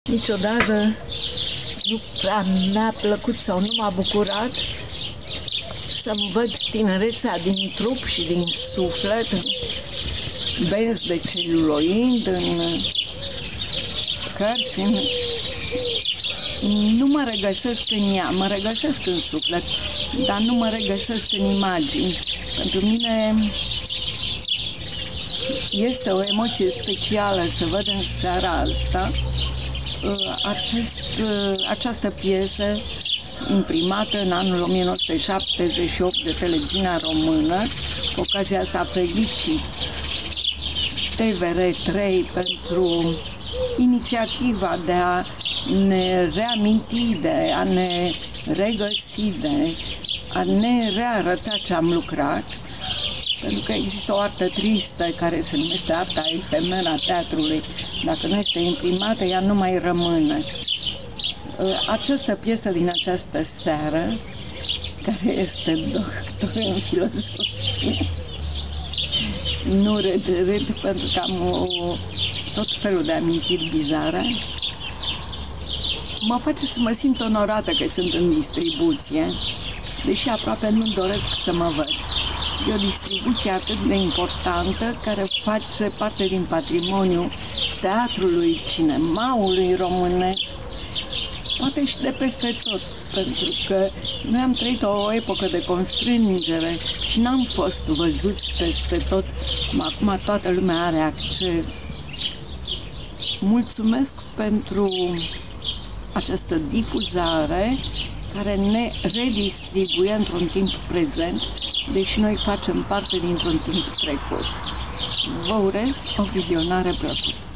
Niciodată nu prea mi-a plăcut sau nu m-a bucurat să-mi văd tinerețea din trup și din suflet, în benzi de celuloid, în cărți. Nu mă regăsesc în ea, mă regăsesc în suflet, dar nu mă regăsesc în imagini. Pentru mine este o emoție specială să văd în seara asta această piesă imprimată în anul 1978 de Televiziunea Română. Cu ocazia asta felicit TVR3 pentru inițiativa de a ne reaminti, de a ne regăsi, de a ne rearăta ce am lucrat. Pentru că există o artă tristă care se numește arta efemeră a teatrului. Dacă nu este imprimată, ea nu mai rămâne. Această piesă din această seară, care este doctor în filozofie, nu râd pentru că am tot felul de amintiri bizare, mă face să mă simt onorată că sunt în distribuție, deși aproape nu doresc să mă văd. E o distribuție atât de importantă care face parte din patrimoniul teatrului, cinemaului românesc, poate și de peste tot, pentru că noi am trăit o epocă de constrângere și n-am fost văzuți peste tot, acum toată lumea are acces. Mulțumesc pentru această difuzare care ne redistribuie într-un timp prezent, deși noi facem parte dintr-un timp trecut. Vă urez o vizionare plăcută!